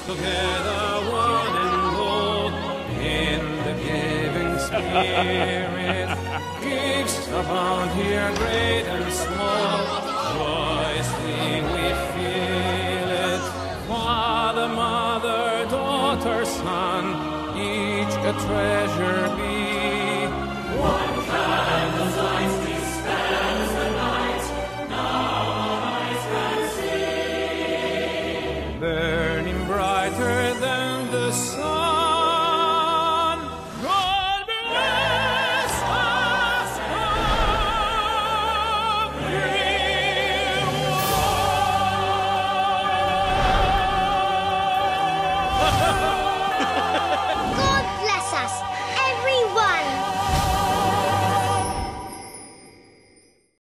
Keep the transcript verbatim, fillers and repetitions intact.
together one and all, in the giving spirit. Gifts abound here, great and small, joyously we feel it. Father, mother, daughter, son, each a treasure be. One